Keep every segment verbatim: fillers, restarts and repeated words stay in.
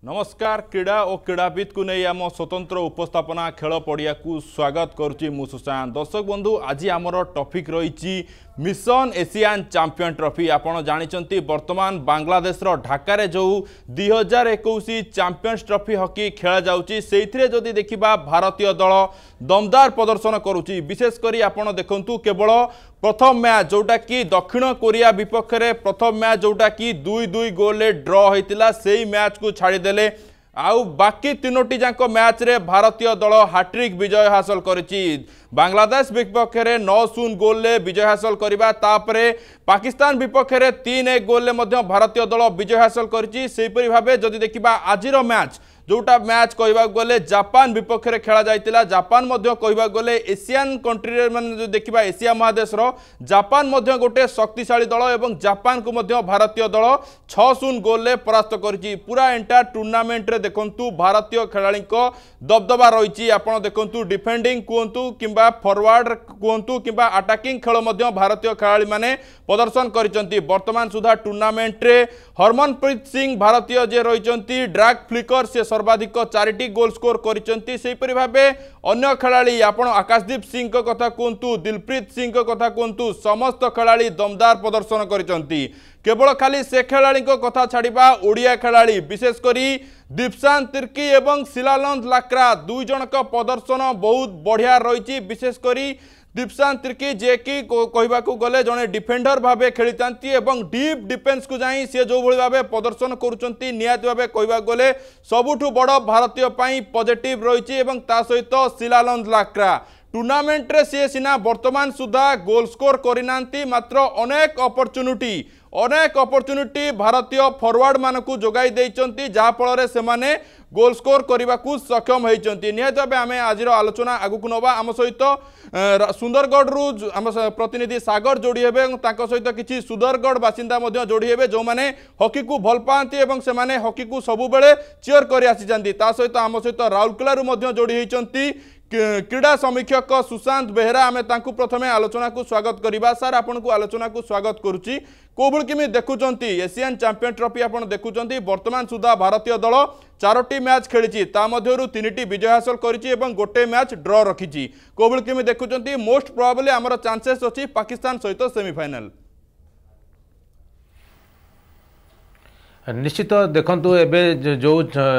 नमस्कार क्रीड़ा और क्रीड़ाविद को नहीं आम स्वतंत्र उपस्थापना खेल पड़िया को स्वागत करुच्ची मु सुशांत। दर्शक बंधु आज आमर टॉपिक रही मिशन एशियन चैंपियन ट्रॉफी। आपड़ जानी वर्तमान बांग्लादेश ढाका रे जो दुई हजार इक्कीस चैंपियंस ट्रॉफी हॉकी खेला जाउची से जदि देखा भारतीय दल दमदार प्रदर्शन करुच्ची। विशेषकर आपड़ देखु केवल प्रथम मैच जोटा कि दक्षिण कोरिया विपक्ष में प्रथम मैच जोटा कि दुई दुई गोल ड्र होता से मैच को छाड़देले आउ बाकी तीनोटी जाक मैच रे भारतीय दल हाट्रिक विजय हासिल करिछि। बांग्लादेश विपक्ष में नौ शून्य गोल विजय हासिल करबा तापरे पाकिस्तान विपक्ष में तीन एक गोल भारतीय दल विजय हासिल करिछि। सेहिपरि भाबे जदि देखिबा आजिर मैच जोटा मैच कहवाक गले जापान विपक्ष में खेला जाइतिला। जापान मध्य कहवाक गले एशियन कंट्री माने जो देखिबा एशिया महादेश रो जापान मध्य गोटे शक्तिशाली दल एवं जापान को मध्य भारतीय दल छह शून्य गोल परास्त करिछि। पूरा एंटायर टूर्नामेंट रे देखंतु भारतीय खेलाड़ी को दबदबा रही। आपड़ देखंतु डिफेंडिंग कहतु किंबा फॉरवर्ड कहतु किंबा अटैकिंग खेल मध्य भारतीय खेलाड़ी माने प्रदर्शन करिसंती। वर्तमान सुधा टूर्नामेंट रे हरमनप्रीत सिंह भारतीय जे रहिसंती ड्रैग फ्लिकर से सर्वाधिक चारिटी गोल स्कोर करिसंती। सेहिपरि भाबे अन्य खेलाड़ी आपण आकाशदीप सिंह को कथा कहतु दिलप्रीत सिंह को कथा कहतु समस्त खेलाड़ी दमदार प्रदर्शन करिसंती। केवल खाली से खेलाड़ी को कथा छाड़िबा ओडिया खेलाड़ी विशेषकर दीपशांत तिर्की एवं शिलानंद लाक्रा दुई जन का प्रदर्शन बहुत बढ़िया रही। विशेषकर दीपशांत तिर्की जे कि कहवाक गले जड़े डिफेंडर भावे खेली एवं डीप डिफेन्स को जाई सी जो भाव प्रदर्शन करुँच निहाती भाव कहवाक गले सबुठु बड़ भारतीय पॉजिटिव रही। सहित शिलानंद लाक्रा टूर्नामेंट रे सी सीना वर्तमान सुधा गोल स्कोर करना मात्र अनेक अपॉर्चुनिटी अनेक अपॉर्चुनिटी भारतीय फॉरवर्ड मानकु जोगाई देइचंती जहाँफल से माने गोल स्कोर करने को सक्षम होती। निहत भाव आम आज आलोचना आगक नवा आम सहित सुंदरगढ़ रु आम प्रतिनिधि सागर जोड़ी हे सहित किसी सुंदरगढ़ बासिंदा जोड़ी हे जो मैंने हॉकी को भल पाती और से माने हॉकी को सबुबले चीयर कर आसी सहित आम सहित राउरकेला जोड़ी होती क्रीड़ा समीक्षक सुशांत बेहरा। आम प्रथमे आलोचना को स्वागत करवा। सार आपन को आलोचना को स्वागत करुच्ची कोबल किमी देखुंत एशियन चैंपियन ट्रॉफी आपन देखुंत वर्तमान सुधा भारतीय दल चारोटी मैच खेली तीन विजय हासिल करिछि गोटे मैच ड्र रखी कोबल किमी देखुंत मोस्ट प्रोबेबली आमर चांसेस अछि पाकिस्तान सहित सेमीफाइनल। निश्चित देखंतु एबे जो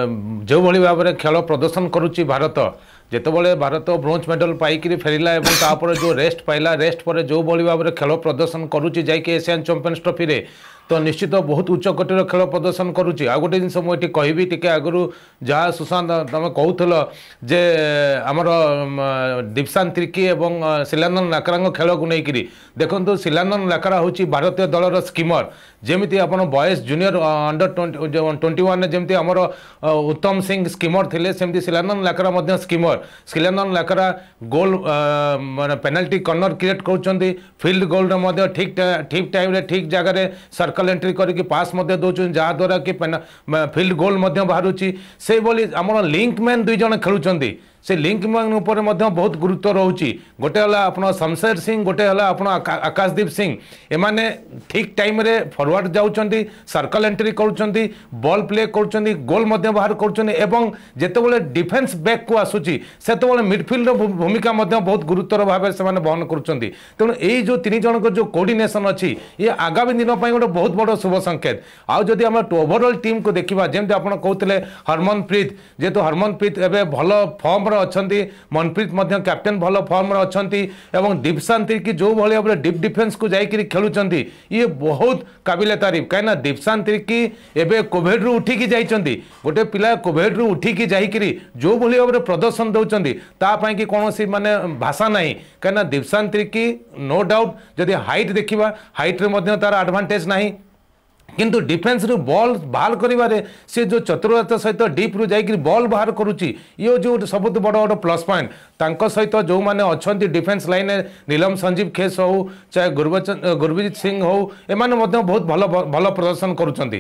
जो भली भाव में खेल प्रदर्शन करुच्ची भारत जितेबाला भारत ब्रोंज मेडल पाइक फेरला और तापर जो रेस्ट पाइला रेस्ट पर जो भली भाव में खेल प्रदर्शन करुच्ची जाइए एशियन चैंपियंस ट्रॉफी रे तो निश्चित बहुत उच्च कोटर खेल प्रदर्शन करुच्ची। आ गोटे जिन मुझे कहबी टी आगु जहाँ सुशांत तुम कहूल जे आमर दीपशांत तिर्की और शिलानंद लाक्रा खेल को लेकर देखो शिलानंद लाक्रा हूँ भारतीय दलर स्कीमर जमी आप boys junior under twenty one जमी आमर उत्तम सिंह स्कीमर थे सेमती शिलानंद लाक्रा स्कीमर। शिलानंद लाक्रा गोल माने पेनाल्टी कॉर्नर क्रिएट कर फील्ड गोल ठीक ठीक टाइम ठीक जगह सर्कल एंट्री करके पास दौरान जहाँद्वारा कि फील्ड गोल बाहर से आम लिंकमैन दुई जन खेलुंट से लिंकमैन उपर बहुत गुरुत्व रोचे। गोटे आप शमशेर सिंह गोटे आप आकाशदीप सिंह एमाने ठीक टाइम रे फॉरवर्ड जाउछंती सर्कल एंट्री करुँच बॉल प्ले करुँच गोल बाहर करुँच जितेबाला डिफेन्स बैक को आसूची से मिडफिल्ड भूमिका बहुत गुरुतर भाव से बहन करुँच। तेणु यही जो तीन जन जो कोऑर्डिनेशन अच्छी ये आगामी दिन पर गोटे बहुत बड़ शुभ संकेत। आउ जदि आम ओवरऑल टीम को देखा जमी आप कहते हरमनप्रीत जेहेतु हरमनप्रीत एवं भल फॉर्म अच्छी मनप्रीत कैप्टेन भल फॉर्म अच्छी एवं दीपशांत तिर्की जो भाई भाव डीप डिफेन्स को जाकर खेलुंट ये बहुत काबिले तारीफ कहीं दीपशांत तिर्की एवं कोविड रु उठिकी जाइए गोटे पिला कोविड रु उठिकी जाकर जो भाई भाव प्रदर्शन दौरान तापाई कि कौन माने भाषा ना कहीं दीपशांत तिर्की नो डाउट जदि हाइट देखा हाइट रे तार एडवांटेज ना किंतु डिफेन्स रु बॉल बाहर करिबारे से जो चतुरता सहित डीप रु जाइकरी बॉल बाहर करुच्ची ये जो सबुत बड़ बड़ प्लस पॉइंट तांको सहित जो माने अच्छी डिफेन्स लाइन नीलम संजीव खेस हो चाहे गुरबचन गुरबजीत सिंह हो एमाने मध्य बहुत भल भल प्रदर्शन करुचंती।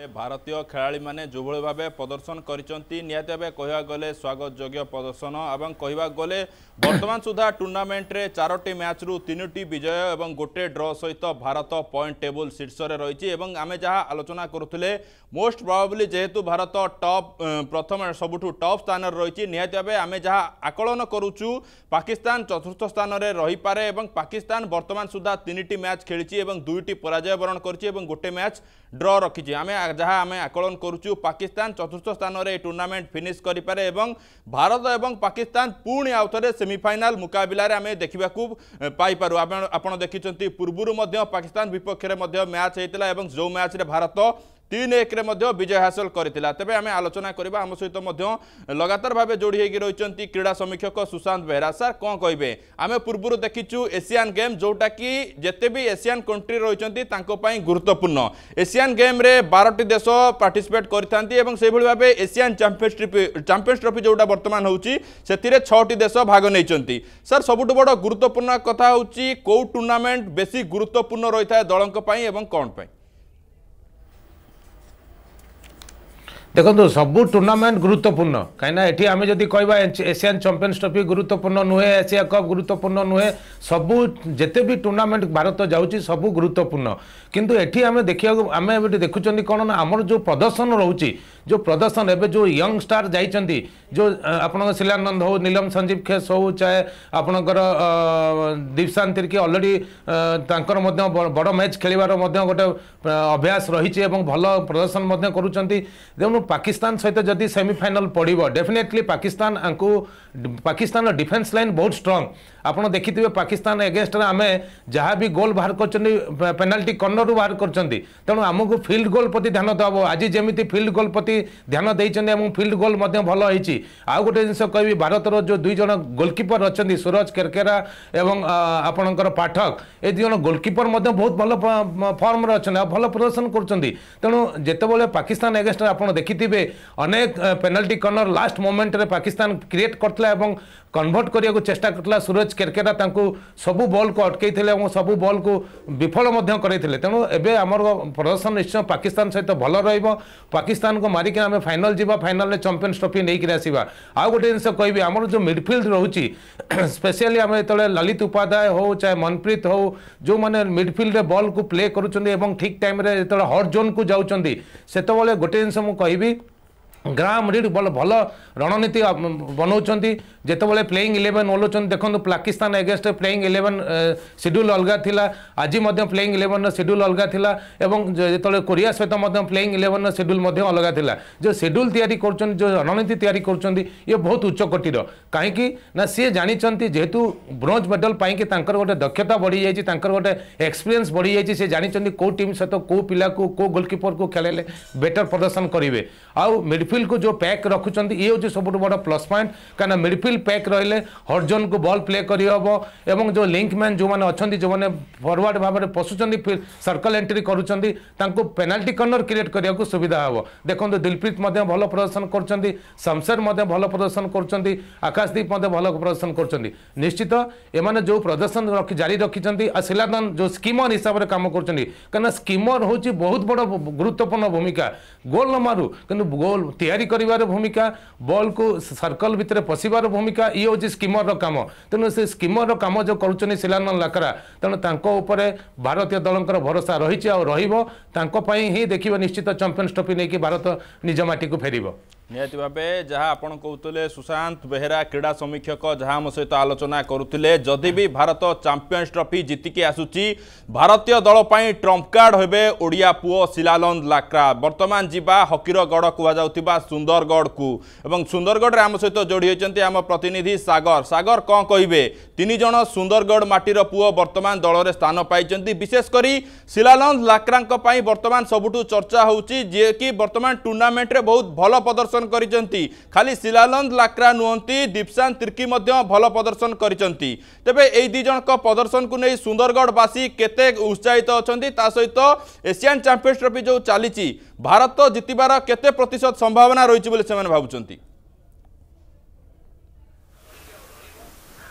भारतीय खेलाड़ी माने जो भली भाबे प्रदर्शन करिसंती निहाती भाबे कहवा गले स्वागत योग्य प्रदर्शन एवं कहवा गले वर्तमान सुधा टूर्नामेंट रे चारोटी मैच रु तीनोटी विजय एवं गोटे ड्र सहित भारत पॉइंट टेबल शीर्ष रे रहिछि एवं आमे जहा आलोचना करुथिले मोस्ट प्रोबेबली जेहेतु भारत टॉप प्रथम सबुठु टॉप स्थान रे रहिछि निहाती भाबे आमे जहा आकलन करूछु पाकिस्तान चतुर्थ स्थान रे रहि पारे एवं पाकिस्तान वर्तमान सुधा तीनटी मैच खेलिछि एवं दुईटी पराजय वरण करछि एवं गोटे मैच ड्र रखिछि आमे जहाँ आम आकलन करुचु पाकिस्तान चतुर्थ स्थान में टूर्नामेंट फिनिश करें भारत एवं पाकिस्तान पुणी आउ थे सेमिफाइनाल मुकाबिला आम देखा पाइपर आपड़ देखिं पूर्वर पाकिस्तान विपक्ष में मैच होता है जो मैच रे भारत तीन एक रे मध्य विजय हासिल करथिला तेबे आमे आलोचना करबा हम सहित मध्य लगातार भाबे जोड़ी हेगी रहिचंती क्रीड़ा समीक्षक सुशांत बेहरा सर कोन कहबे आमे पूर्वरु देखिचु एशियन गेम जोटा कि जेते भी एशियन कंट्री रहिचंती तांको पई गुरुत्वपूर्ण एशियन गेम रे बारह टी देश पार्टिसिपेट करथांती एवं सेहि भली भाबे Asian Champions Trophy Champions Trophy जोटा वर्तमान होउची सेतिरे छह टी देश भाग नैचंती सर सबुठ बड़ गुरुत्वपूर्ण कथा होउची को टूर्नामेंट बेसी गुरुत्वपूर्ण रहिथा दलंक पई एवं कोन पई देखो सबू टूर्नामेंट गुरुत्वपूर्ण कहीं ये आम जदि कहवा एशियन चैंपियंस ट्रॉफी गुरुत्वपूर्ण नुहे एशिया कप गुरुत्वपूर्ण नुहे सबू जिते भी टूर्नामेंट भारत जाऊँगी सबू गुरुत्वपूर्ण किंतु एठी आम देखा आम ए देखुं कौन ना आमर जो प्रदर्शन रोचे जो प्रदर्शन एवं जो यंग स्टार जाइंट जो आपण शिलानंद हो नीलम संजीव खेस हो चाहे आपणकर दीपशान तिर्की अलरेडी बड़ मैच खेलिबार गोटे अभ्यास रही भल प्रदर्शन करुँच पाकिस्तान सहित जदि सेमिफाइनल पड़ो डेफिनेटली पाकिस्तान आंकु पाकिस्तान डिफेन्स लाइन बहुत स्ट्रांग आपड़ देखिए पाकिस्तान एगेन्स्ट आम जहाँ भी गोल बाहर कर पेनाल्टी कर्नर रू बाहर कर तेणु आमको फील्ड गोल प्रति ध्यान देव आज जमी फील्ड गोल प्रति ध्यान देते फील्ड गोल भल होती आउ गोटे जिन कह भारतर जो दुई जन गोलकीपर अच्छा सूरज केरकेरा एवं आपणकर पाठक ए दुई जन गोलकीपर बहुत भल फर्म अच्छा भल प्रदर्शन करूँ जितेबाला पाकिस्तान एगेन्स्ट आप देखिए अनेक पेनाल्टी कर्नर लास्ट मोमेंट रे पाकिस्तान क्रिएट करथिला एवं कन्वर्ट करने को चेष्टा करथिला सूरज केरकेरा तांको सबू बॉल को अटकईथिले एवं सबू बॉल को विफल मध्य करैथिले तेणु एबे हमर प्रदर्शन निश्चय पाकिस्तान सहित भल रहिबो पाकिस्तान को मारिक आम फाइनल जीवा फाइनल में चैंपियंस ट्रॉफी नहीं कि आसवा आउ गोटे जिनस कहबी आमर जो मिडफिल्ड रोची स्पेशली आम जो ललित उपाध्याय हो चाहे मनप्रीत हो जो मैंने मिडफिल्ड रे बॉल को प्ले करुँच ठीक टाइम जो हॉट जोन को जाऊँच से गोटे जिनस मुझे कहबी ग्राम रीड भल भल रणनीति बनाऊँच जितेबाला प्लेइंग इलेवेन ओल्लाउन देखो Pakistan against playing eleven schedule अलग थिला आज प्लेइंग इलेवेन शेड्यूल अलग थिला एवं जो कोरिया सहित प्लेइंग इलेवेन शेड्यूल अलग थिला जो शेड्यूल तैयारी कर जो रणनीति तैयारी कर ये बहुत उच्च कोटीर कहीं ना सी जानते जेहेतु ब्रोंज मेडल पाई गोटे दक्षता बढ़ी जाइए गोटे एक्सपीरियंस बढ़ी जाइए सी जानते कौ टीम सहित कौ पिला को कौ गोलकीपर को खेले बेटर प्रदर्शन करेंगे आउ मिडफिल्ड को जो पैक रखुंट ये हूँ सब बड़ा प्लस पॉइंट कहीं मिडफिल्ड पैक रहिले हॉट जोन को बॉल प्ले करहब एवं जो लिंक मैन जो मैंने अच्छा जो मैंने फॉरवर्ड भाव में पशुंट सर्कल एंट्री करुँच पेनाल्टी कर्नर क्रिएट करने को सुविधा हम देखो दिलप्रीत भल प्रदर्शन कर शमशेर भल प्रदर्शन कर आकाशदीप भल प्रदर्शन कर निश्चित एम जो प्रदर्शन रखी जारी रखिंट शिलानंद जो स्कीमर हिसाब से कम कर स्कीमर हूँ बहुत बड़ गुरुत्वपूर्ण भूमिका गोल न मारू कि गोल तैयारी करिवार भूमिका बॉल को सर्कल भितर पशिबार भूमिका ये हूँ स्कीमर काम तेणु से स्कीमर काम जो करुँच शिलानंद लाकरा तेणु तांको उपरे भारतीय दलंकर भरोसा रही और ही देखिए निश्चित चैंपियंस ट्रॉफी नहीं कि भारत निज माटी को फेरिबो निहाती भावे जहाँ आपन कहते सुशांत बेहरा क्रीड़ा समीक्षक जहाँ आम सहित आलोचना करुले जदि भी भारत चैंपियंस ट्रॉफी जीतिकी आसुची भारतीय दल पर ट्रम्प कार्ड हेबे ओडिया पुओ शिलानंद लाक्रा वर्तमान जीवा हकीर गढ़ कहुआ सुंदरगढ़ को एवं सुंदरगढ़ आम सहित जोड़ी होती आम प्रतिनिधि सागर सागर कौन कहे तीन जन सुंदरगढ़ माटीर पुओ वर्तमान दल में स्थान पाई विशेषकर शिलानंद लाक्रा वर्तमान सबुठु चर्चा होची जे कि वर्तमान टूर्नामेंट रे बहुत भल प्रदर्शन करिसंती खाली शिलानंद लाक्रा नुहंती दीपशान तिर्की मध्य भल प्रदर्शन करिसंती तेबे एई दी जन को प्रदर्शन को नहीं सुंदरगढ़ वासी केते उत्साहित अछंती ता सहित एशियन चैंपियंस ट्रॉफी जो चलीची भारत जितिबार केते प्रतिशत संभावना रही बोले से भावुंती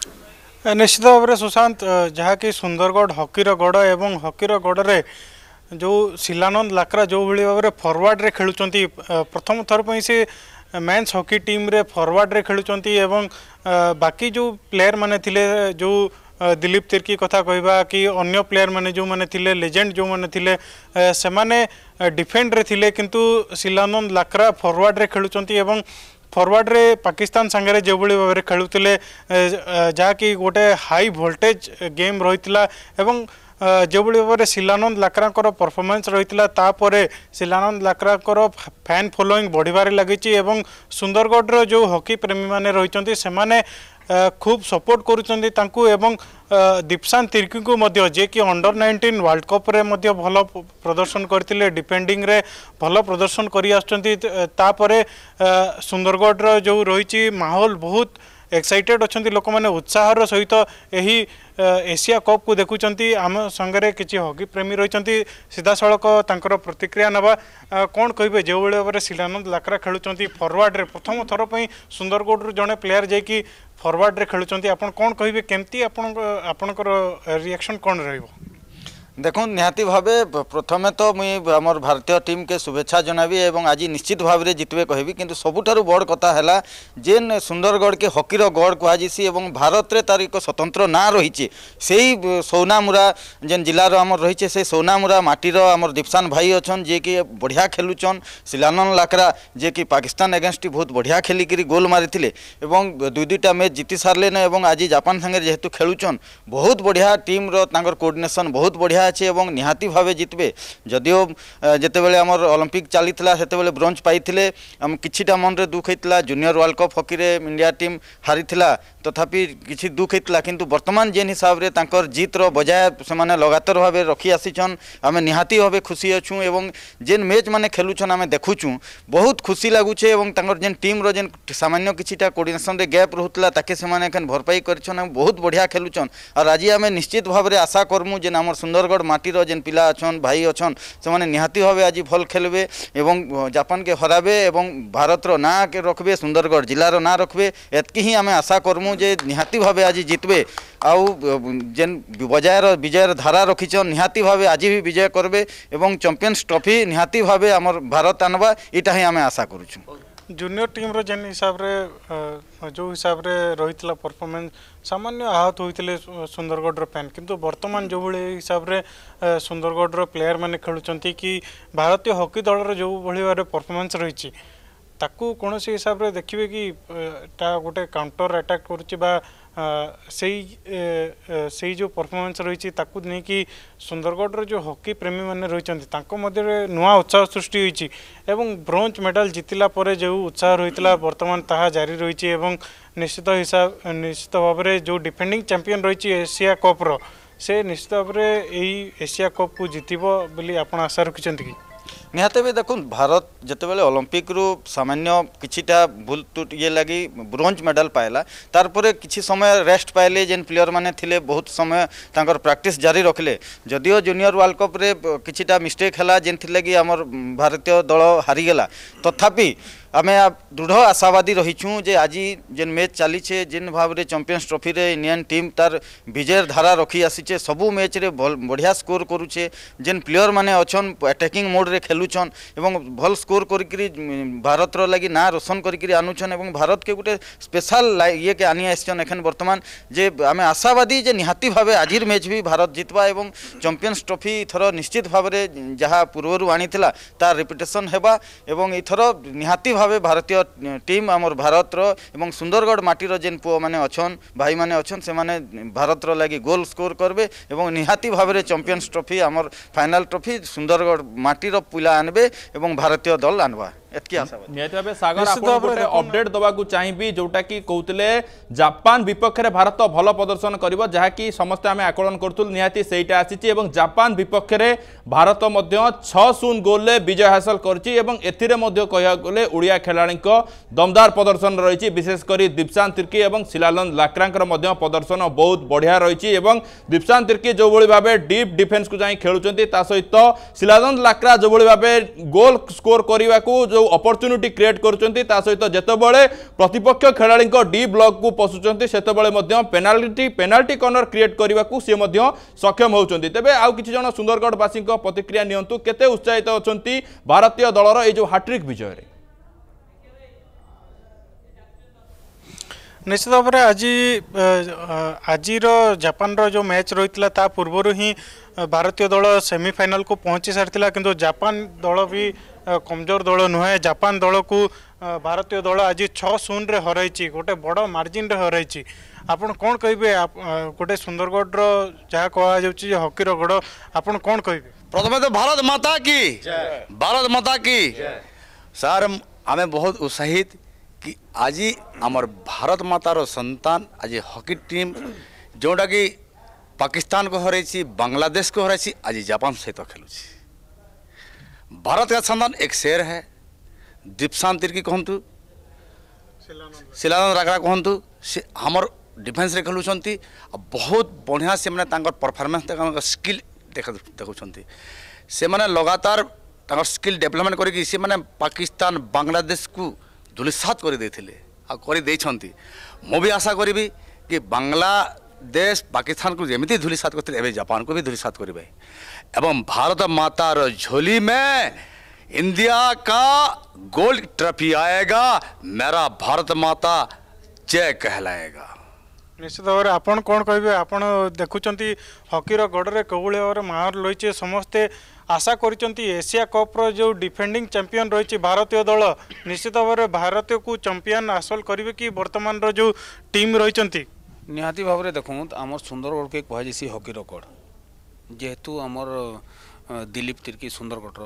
निश्चित भाव में सुशांत जहाँकि सुंदरगढ़ हकीर गढ़ एवं हकीर गढ़ रे जो शिलानंद लाक्रा जो भली भाव फॉरवर्ड रे खेलुचंती प्रथम थर पर से मेन्स हॉकी टीम रे फॉरवर्ड रे खेलुचंती एवं बाकी जो प्लेयर माने थिले जो दिलीप तिर्की कथा कहबा कि अन्य प्लेयर माने जो माने थिले लेजेंड जो माने थिले से माने डिफेंड रे थिले किंतु शिलानंद लाक्रा फॉरवर्ड रे खेलुचंती एवं फॉरवर्ड रे पाकिस्तान संगे जो भाई भाव खेलुले जहाँकि गोटे हाई वोल्टेज गेम रही एवं जो भाई भाव शिलानंद लाक्रांकर परफॉर्मेंस रही तापर शिलानंद लाक्रांकर फैन फॉलोइंग बढ़िबार लगी एवं सुंदरगढ़ जो हॉकी प्रेमी माने रही से खूब सपोर्ट करुँच एवं दीपशान तिर्की को मध्य जे कि अंडर नाइंटीन वर्ल्ड कप रे मध्य भल प्रदर्शन करते डिफेंडिंग रे भल प्रदर्शन करी आछंती तापरे सुंदरगढ़ जो रही माहौल बहुत एक्साइटेड अच्छा लोक मैंने उत्साहर सहित यही एशिया कप को देखुंट आम संगे किसी हॉकी प्रेमी रही सीधा सड़क तांकर प्रतिक्रिया नवा कौन कहे जो भाव शिलानंद लाक्रा खेलुंट फॉरवर्ड रे प्रथम थर पर सुंदरगढ़ जड़े प्लेयर जाकि फॉरवर्ड रे खेलुंट आपन कौन कहे केमती आपणकर रिएक्शन कौन रहिबो? देखो निहाती भावे प्रथमे तो मुई आमर भारतीय टीम के शुभेच्छा जनाबी एवं आज निश्चित भाव में जितबे कहबी किंतु सबुठारु बड़ कथा है जेन सुंदरगढ़ के हॉकीर गढ़ कहुसी एवं भारत रे तार एक स्वतंत्र ना रही से सोनामुरा जेन जिलार आमर रही से सोनामुरा माटीर आमर दीपशान भाई अच्छन जे कि बढ़िया खेलुचन शिलानंद लाक्रा जे कि पाकिस्तान एगेंस्ट बहुत बढ़िया खेलिकी गोल मारी एवं दुई दुईटा मैच जीति सारे न एवं आज जापान संगे जेहेतु खेलुचन बहुत बढ़िया टीम रो कोऑर्डिनेशन बहुत बढ़िया अच्छे एवं निहाती भावे जितबे जदियो जितेबाला आमर ओलंपिक चली से ब्रोंज पाइथिले हम किछिटा मन रे दुख होता जूनियर वर्ल्ड कप हॉकी रे इंडिया टीम हारी तथापि किछि दुख होता किंतु वर्तमान जेन हिसाब रे तांकर जीत रो बजाय से माने लगातार भावे रखी आसीछन आम निहाती भावे खुशी अच्छू एवं जेन मैच माने खेलुछन आम देखुचु बहुत खुशी लगुचे एवं तांकर जेन टीम रो जेन सामान्य किछिटा कोऑर्डिनेशन रे गैप रहउतला ताके से माने एखन भरपाई करछन बहुत बढ़िया खेलुछन और आज आम निश्चित भाव में आशा करमु जेन आमर सुंदरगढ़ माटीर जेन पिला अच्छन भाई अच्छन से माने निहाती भावे आज भल खेलबे एवं जापान के हराबे एवं भारत रो ना के रखबे सुंदरगढ़ जिलार ना रखबे एतकी ही आम आशा करमु जे निहाती भावे आज जितबे आउ जेन बजायर विजयर धारा रखीचन निहाती भावे आज भी विजय करबे एवं चैंपियंस ट्रॉफी निहाती भावे आमर भारत आनबा इटा ही आम आशा करूछु। जूनियर टीम रो जेन हिसाब रे जो हिसाब रे रही परफॉर्मेंस सामान्य आहत होते सुंदरगढ़ रो फैन किंतु वर्तमान जो भाई हिसाब रे सुंदरगढ़ रो प्लेयर माने खेलुचंती कि भारतीय हॉकी दल रो जो भाई भाव परफॉर्मेंस रही ताकू कौन से हिसाब रे देखिए कि ता गोटे काउंटर अटैक करुच्ची बा से जो परफॉर्मेंस रही ताकू नहीं कि सुंदरगढ़ जो हॉकी प्रेमी मैंने रही नुआ उत्साह सृष्टि होती एवं ब्रोंज मेडल जितला पर जो उत्साह रही वर्तमान ताहा जारी रही एवं निश्चित हिसाब निश्चित भाव में जो डिफेंडिंग चैंपियन रही एशिया कप रो से निश्चित भाव में यही एशिया कप को जितबो बोली आपण आशा रखिछंती कि निहाते भी देखो भारत जितेबाला ओलंपिक रु सामान्य किछिटा भूल तुट ये लगी ब्रोंज मेडल पाइला तारपरे किछि समय रेस्ट पाइले जेन प्लेयर माने थिले बहुत समय तांकर प्रैक्टिस जारी रखले जदियो जूनियर वर्ल्ड कप रे किछिटा मिस्टेक हला जेन थिले कि हमर भारतीय दल हारी गेला तथापि आमे दृढ़ आशावादी रहीछू जे आज जेन मैच चली जेन भाव में चैंपियंस ट्रॉफी रे इंडियन टीम तार विजय धारा रखी आसीचे सबू मैच रे बढ़िया स्कोर करुचे जेन प्लेयर माने अच्छन अटैकिंग मोड रे खेलुछन एवं भल स्कोर करिकरी भारत रो लगी ना रोशन करिकरी आनुछन एवं भारत के गोटे स्पेशल ये के आनी आछन एखन वर्तमान जे आमे आशावादी जे निहाती भावे आजिर मैच भी भारत जितबा एवं चैंपियंस ट्रॉफी थरो निश्चित भाव में जहाँ पूर्वर आनीथिला तार रिपिटेशन हेबा एवं इथर निहाती भावे भारतीय टीम आमर भारत रो एवं सुंदरगढ़ माटीर जेन पुओ माने अच्छन भाई माने अच्छन से माने भारत रो लगी गोल स्कोर करबे एवं निहाती भाव में चैंपियंस ट्रॉफी आमर फाइनल ट्रॉफी सुंदरगढ़ माटीर पिला आनबे एवं भारतीय दल आनबा एतकी आशा निहाती भावे सागर आपण गोटे अपडेट दबा को चाहिबी जोटा कि कहउतले जापान विपक्ष रे भारत भल प्रदर्शन करिवो जहा कि समस्त आमे आकलन करतुल निहाती सेटा आसीची एवं जापान विपक्ष रे भारत मध्य छह शून्य गोल ले विजय हासिल करची एवं एथिरे मध्य कहया गले ओडिया खेलाड़ी दमदार प्रदर्शन रही विशेषकर दीपशान तिर्की एवं शिलानंद लाक्रांकर मध्य प्रदर्शन बहुत बढ़िया रही दीपशान तिर्की जो भाई भाव डीप डिफेन्स को जाई खेलुचंती ता सहित शिलानंद लाक्रा जो भाई भाव गोल स्कोर करने को जो जो अपॉर्चुनिटी क्रिएट करुचंती ता सहित जेतेबेले प्रतिपक्ष खेलाड़ी डी ब्लॉक को पशुचंती सेतेबेले मध्य पेनाल्टी पेनाल्टी कॉर्नर क्रिएट करने को सी मध्य सक्षम होउचंती। तेबे आउ किछि जन सुंदरगढ़ वासी प्रतिक्रिया नियंतु केते उत्साहित अछंती भारतीय दलर ए जो हैट्रिक विजय रे। निश्चित भाव में आज आज जापान जो मैच रही ता पूर्वर ही भारतीय दल सेमीफाइनल को पहुंची सारी किंतु जापान दल भी कमजोर दल नुहे। जापान दल को भारतीय दल आज छः शून्य हरई गोटे बड़ मार्जिन हरई। आपन कौन कहे गोटे सुंदरगढ़ जहाँ कह हॉकी गढ़ आपन कौन कहे? प्रथम तो भारत माता की भारत माता की सार आम बहुत उत्साहित कि आज आमर भारत मातार संतान आज हॉकी टीम जोटा कि पाकिस्तान को हरई बांग्लादेश को हरई आज जापान सहित तो खेलुची। भारत का संतान एक शेर है दीपशान तिर्की कहतु शिलानंद रागड़ा कहतु से हमर डिफेन्स रे खेलुचंती बहुत बढ़िया से माने तांकर परफॉर्मेंस स्किल देखुचंती से माने लगातार तांकर स्किल डेवलपमेंट करी से माने पाकिस्तान बांग्लादेश को धूलिसात कर देथिले आ करि दैछंती। मो भी आशा करी कि बांग्लादेश पाकिस्तान को जमी धूलिसात करते एवं जापान को भी धूलिसात करेंगे एवं भारत मातार झोली में इंडिया का गोल्ड ट्रॉफी आएगा। मेरा भारत माता जय कहलाएगा। निश्चित भाव में आपन कौन कहे आपन देखुंट हॉकीर गढ़ कौल भाव में माहौल रही समस्ते आशा करिसेंती एशिया कप्र जो डिफेंडिंग चैंपियन रही भारतीय दल निश्चित भाव में भारत को चैंपियन हासिल करेंगे कि वर्तमान जो टीम रही निहाती भाव में देखूँ आम सुंदरगढ़ के कहुसी हॉकी गढ़ जेहेतु आमर दिलीप तिर्की सुंदरगढ़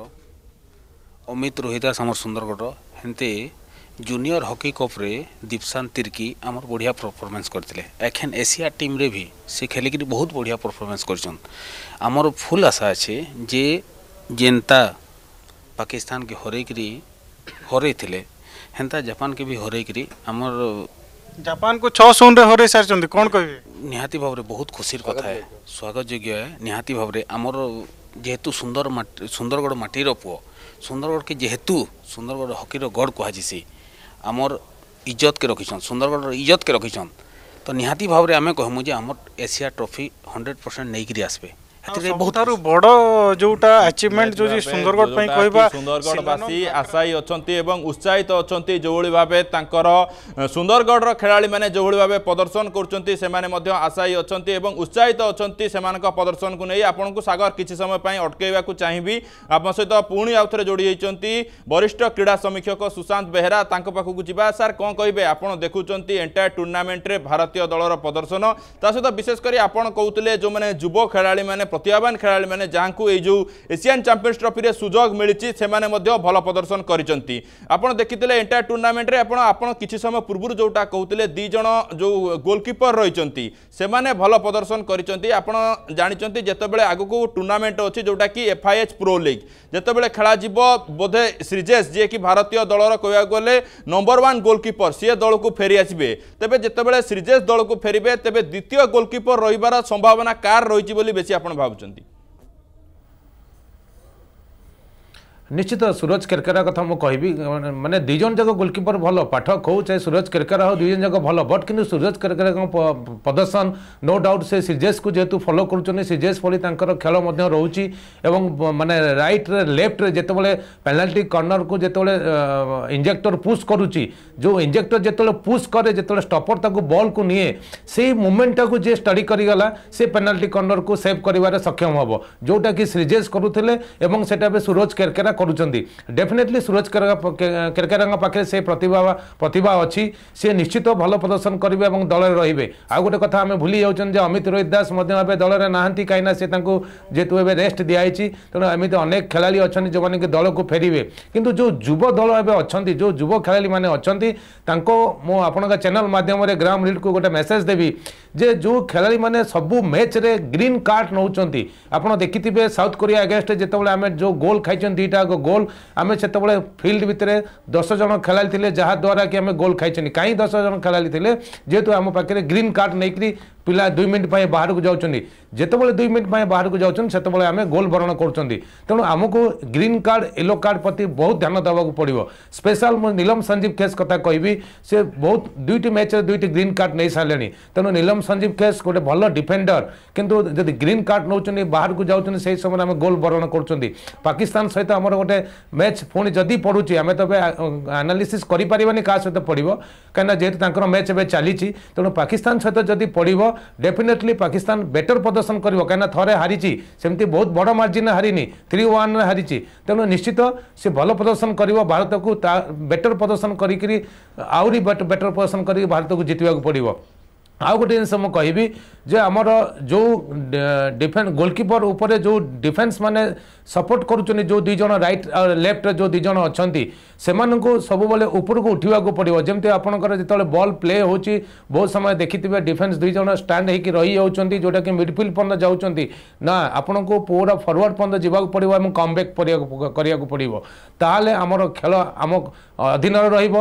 अमित रोहिदास आमर सुंदरगढ़ हेन्ते जूनियर हॉकी कप रे दीपशान तिर्की आमर बढ़िया परफॉर्मेंस करते एखेन एशिया टीम रे भी से खेलिक बहुत बढ़िया परफॉर्मेंस कर आमर फुल आशा अच्छे जे जेनता पाकिस्तान के हरई हरई थे हेन्ता जापान के भी हरई आमर जापान को छः शून्य हरई सारी कौन कहे? निहाती भाव में बहुत खुशी कथा है स्वागत योग्य है। निहाती भाव में आमर जेहेतु सुंदर सुंदरगढ़ माटीर पुओ सुंदरगढ़ के जेहेतु सुंदरगढ़ हॉकीर गढ़ कहुसी आमर इज्जत के रखिछन सुंदरगढ़ इज्जत के रखिछन तो निहाती भाव में आम कहमु जे आमर एशिया ट्रॉफी हंड्रेड परसेंट नहीं आसबे। बहुत बड़ जोटा अचीवमेंट जो सुंदरगढ़ पई कहबा सुंदरगढ़वासी आशायी अछंती एवं उत्साहित अछंती जो भली भाबे तांकर सुंदरगढ़ खेलाड़ी माने जो भली भाबे प्रदर्शन करचंती से माने मध्य आशायी अछंती एवं उत्साहित अछंती सेमानक प्रदर्शन को नै आपन को सागर किछि समय पई अटकेबा को चाहिबी। आपन सहित पुणी आउथरे जोड़ी होइचंती वरिष्ठ क्रीड़ा समीक्षक सुशांत बेहरा तांको पाखु को जिबा। सर कोन कहबे आपन देखुचंती एंटायर टूर्नामेंट रे भारतीय दलर प्रदर्शन ता सहित विशेष करी आपन कहउतले जो माने युवा खेलाड़ी माने प्रतिभावान खेलाड़ी मैंने जहाँ को जो एशियन चैंपियंस ट्रॉफी रे सुजोग मिली से भल प्रदर्शन करते आपड़ देखी एंटायर टूर्नामेंट रे आपण आपण किछि समय पूर्व जोटा कहते दी जन जो गोलकीपर रही से भल प्रदर्शन करते आपड़ जानते जितेबाला आगक टूर्नामेंट अच्छी जोटा कि एफआईएच प्रो लीग जितेबाला खेल बोधे श्रीजेश जी कि भारतीय दलर कह गले नंबर वन गोलकीपर सी दल को फेरी आसबे तेज जितेबाला श्रीजेश दल को फेरबे तेज द्वितीय गोलकीपर रही संभावना कार रही बेसी आप भावुंट? निश्चित सूरज केरकेरा कथा मु कहबी माने दुईजन जाक गोलकीपर भल पाठक हो चाहे सूरज केरकेरा हो दुईजन जाक भल बट किंतु सूरज केरकेरा प्रदर्शन नो डाउट से श्रीजेश को जेहेतु फॉलो करुछन श्रीजेश भली तांकर खेल मध्य रहउची एवं माने राइट रे लेफ्ट रे जेतेबेले पेनाल्टी कॉर्नर को जेतेबेले इंजेक्टर पुश करुची जो इंजेक्टर जेतेबेले पुश करे जेतेबेले स्टॉपर ताको बॉल को निए से मोमेंट को जे स्टडी करी गला से पेनाल्टी कॉर्नर को सेव करिवारे सक्षम हबो जोटा कि श्रीजेश करुथिले एवं सेटा बे सूरज केरकेरा करुचंदी। डेफिनेटली सूरज केरकेरा पाखे से प्रतिभा प्रतिभा अच्छी सी निश्चित भल प्रदर्शन करेंगे और दल रे आ गोटे कथा आम भूली जाऊँ अमित रोहित दास दल में नहांती कहीं से जेहेतु एवं रेस्ट दिखाई तेणु एमती अनेक खेलाड़ी अच्छा जो मैंने कि दल को फेरवे किंतु जो युव दल एवं अच्छा जो युव खेलाड़ी मैंने अच्छा मु आपण चैनल माध्यम ग्राम लीड को गोटे मेसेज देवी जे जो खेलाड़ी मैंने सबू मैच रे ग्रीन कार्ड नौ आप देखिथे साउथ कोरिया अगेंस्ट जितेबाला आम जो गोल खाई दीटा गोल आम से फिल्ड भितर दस जन खेलाड़ी थे जहाद्वारा कि आम गोल खाई कहीं दस जन खेलाड़ी थे जेहेतु आम पाखे ग्रीन कार्ड नहीं पिला दुई मिनिट बाहर को जाऊँगी जितेबाला दुई मिनिट बाहर को जाऊँ से आम गोल बरण कर तेणु आमको ग्रीन कार्ड येलो कार्ड प्रति बहुत ध्यान देवाक पड़ो स्पेशल मुझे नीलम संजीव खेस कथा कहबी से बहुत दुईटी मैच दुईटी ग्रीन कार्ड नहीं सारे तेणु नीलम संजीव खेस गोटे भल डिफेंडर किंतु जब ग्रीन कार्ड नौ बाहर को जाऊँ से समय आम गोल बरण कर पाकिस्तान सहित आमर गोटे मैच पुणी जदि पड़ुची आम तो एनालिसिस करें क्या सहित पड़ो कहीं जेहतु मैच ए चली तेणु पाकिस्तान सहित जदि पड़ो डेफिनेटली पाकिस्तान बेटर प्रदर्शन कर कहीं थे हारी सेमती बहुत बड़ मार्जिन हारिनी थ्री वन हारी तेणु निश्चित से भल प्रदर्शन कर भारत को बेटर प्रदर्शन करी आहरी बेटर प्रदर्शन कर भारत को जितवा पड़ो आउ गोटे जिन मुझे कहबी जे आमर जो डिफेन्स गोलकीपर उपर जो डिफेन्स माने सपोर्ट करुँच जो दुई जन राइट लेफ्ट जो दुई जन अच्छा से सब ऊपर को उठा पड़ो जमी आपंकर जो बॉल प्ले हो बहुत समय देखिए डिफेन्स दुई जन स्टाण्ड होकर रही जाऊँच जोटा कि मिडफिल्ड पर्यटन जाऊँच ना आपण को पूरा फरवर्ड पर्यटन जावाक पड़ो और कमबैक करा पड़ो ताल आमर खेल आम अधीन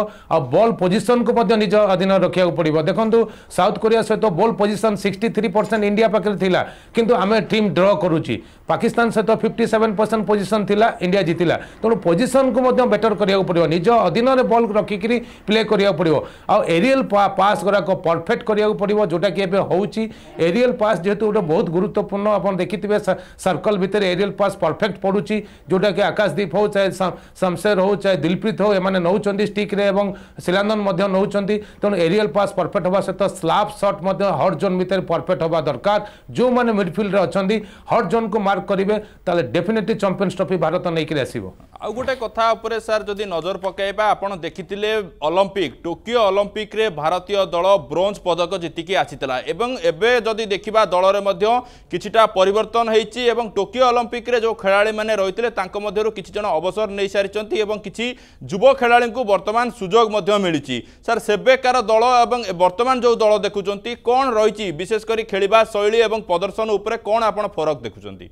रॉल पोजिशन को निज अधीन रखा पड़ो देखो साउथ कोरिया सहित ball possession sixty three percent India पाखे थिला किंतु आम टीम ड्र करुच्ची पाकिस्तान सहित फिफ्टी सेवेन परसेंट पोजिशन थिला इंडिया जितिला तेणु पोजिशन को बेटर करा पड़ो निज अधीन बॉल रखिक प्ले करा पड़ो आ एरियल पास गुराक परफेक्ट करा पड़ो जोटा कि होची एरियल पास जेहेतु गोटे बहुत गुरुत्वपूर्ण आप देखिए सर्कल भितर एरियल पास परफेक्ट पड़ुची जोटा कि आकाशदीप हो चाहे शमशेर हो चाहे दिलप्रीत हो एम नौ स्टिक रे एवं शिलानंदन नौ तेणु एरियल पास परफेक्ट हवा सहित स्लाप शॉट हट जोन भितर परफेक्ट हवा दरकार जो मैंने मिडफिल्ड अच्छा हट जोन को मार्क करेंगे ताले डेफिनेटली चैंपियंस ट्रॉफी भारत नहीं आसो आउ गोटे कथा उपरे सर जदि नजर पकाइबा आपण देखिथिले ओलंपिक टोकियो ओलंपिक रे भारतीय दल ब्रोंज पदक जीतिकी आसीतला एवं एबे जदि देखिबा दल रे मध्य किछिटा परिवर्तन हेछि एवं टोकियो ओलंपिक रे जो खेलाड़ी माने रहितले तांको मध्यरु किछि जण अवसर नै सारिचंती एवं किछि युवा खेलाड़ी को वर्तमान सुजोग मध्य मिलिछि सर सेबेकार दल एवं वर्तमान जो दल देखुचंती कोन रहिछि विशेष करी खेलिबा शैली एवं प्रदर्शन उपरे कोन आपण फरक देखुचंती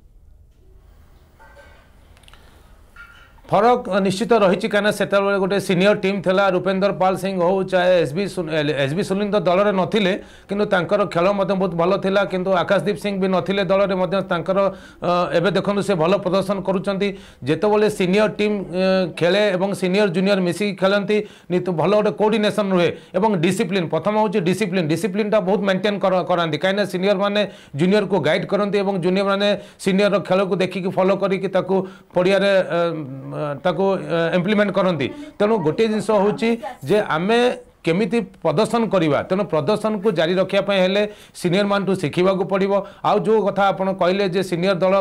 फरक निश्चित रही कहीं से गोटे सीनियर टीम थला रूपेंद्र पाल सिंह हो चाहे S B S B Sunil तो दल में नथिले किंतु तांकर खेल बहुत भल थिला किंतु आकाशदीप सिंह भी नथिले दल में एवं देखो से भल प्रदर्शन करुँच जितेबाला सीनियर टीम खेले और सीनियर जूनियर मिसिक खेलती तो भल गोटे कोऑर्डिनेशन रुहे और डिसिप्लिन प्रथम हूँ डिसिप्लिन डिसिप्लिन टा बहुत मेंटेन कराती कहीं सीनियर माने जूनियर को गाइड करती और जूनियर माने सीनियर खेल को देखिक फॉलो करके पड़िया ताको इम्प्लीमेंट करती तेणु गोटे जिनस होची जे आमे केमिति प्रदर्शन करवा तेणु प्रदर्शन को जारी रखापी हेले सीनियर मान टू शिखा पड़ो आउ जो कथा आपड़ कहले जे सीनियर दल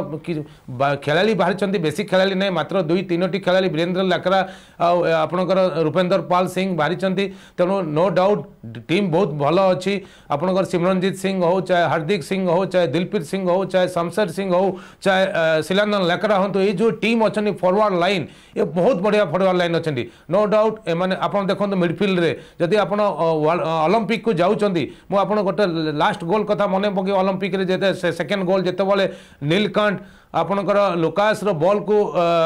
खेलाड़ी बाहरी बेसी खेलाड़ी नहीं मात्र दुई तीनो खेलाड़ी वीरेंद्र लाकरा आपणकर रूपेंद्र पाल सिंह बाहरी तेणु नो डाउट टीम बहुत भल अच्छी आपणकर सिमरनजीत सिंह हो चाहे हार्दिक सिंह हो चाहे दिलप्रीत सिंह हो चाहे शमशेर सिंह हो चाहे शिलानंदन लाकरा हूँ ये जो टीम अच्छी फॉरवर्ड लाइन ये बहुत बढ़िया फॉरवर्ड लाइन अच्छी नो डाउट एमाने आपन देखो मिडफिल्ड रे जदि आपण ओलंपिक को जाउचंदी मु आपण गोटे लास्ट गोल कथा मने पके ओलंपिक रे जेते सेकंड गोल जेते बोले नीलकंठ आपणकर लुकास रो बॉल को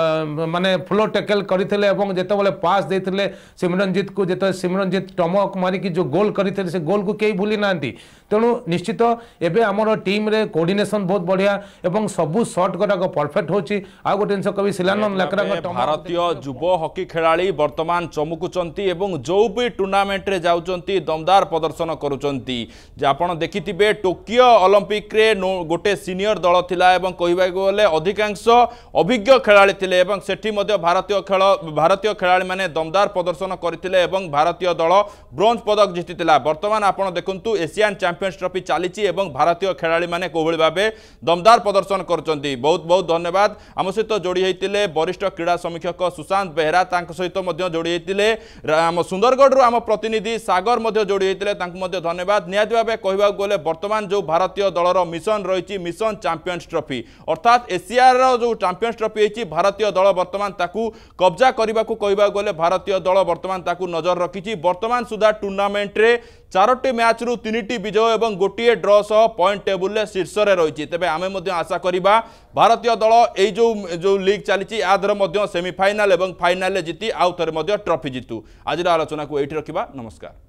माने फ्लो टैकल करथिले एवं जेते बोले पास देथिले सिमरनजीत को जेते सिमरनजीत टमक मारी की जो गोल करथिले से गोल को केही भूली नांती तेणु निश्चित एबे हमर टीम रे कोऑर्डिनेशन बहुत बढ़िया एवं सबु शॉट गुराक परफेक्ट होची आ गोटे जिंस कवि शिलानंद लाकरा भारतीय युवा हॉकी खिलाड़ी वर्तमान चमकुचंती एवं जो भी टूर्नामेंट रे जाउचंती दमदार प्रदर्शन करूचंती जे आपण देखिथिबे टोकियो ओलंपिक रे गोटे सीनियर दल थिला एवं कहबा गले अधिकांश अभिज्ञ खेलाड़ी थिले एवं सेठी मध्य भारतीय खेल भारतीय खेलाड़ी माने दमदार प्रदर्शन करथिले एवं भारतीय दल ब्रोंज पदक जीतिथिला वर्तमान आपण देखंतु एशियन चैंपियंस ट्रॉफी चलीची एवं भारतीय खेलाड़ी माने कोभଳି भाबे दमदार प्रदर्शन करचंती बहुत बहुत धन्यवाद आम सहित जोड़ी होइतिले वरिष्ठ क्रीड़ा समीक्षक सुशांत बेहरा तांक सहित मध्य जोड़ी होइतिले आम सुंदरगढ़ रु आम प्रतिनिधि सागर मध्य जोड़ी होइतिले तांक मध्य धन्यवाद नियाति भाबे कहबा गले वर्तमान जो भारतीय दलर मिशन रहिची मिशन चैंपियंस ट्रॉफी अर्थात एशियार जो चैंपियंस ट्रॉफी होती भारतीय दल वर्तमान ताकू कब्जा करने को कहबा गले भारतीय दल वर्तमान ताकू नजर रखी वर्तमान सुधा टूर्नामेंट रे चारोटी मैच रु तीनिटी विजय और गोटे ड्र सह पॉइंट टेबुल शीर्ष में रही तेज आम आशा करवा भारतीय दल यही जो जो लीग चली आदर सेमिफाइनाल और फाइनाल जीति आउ थे ट्रॉफी जीतु आज आलोचना को ये रखा नमस्कार।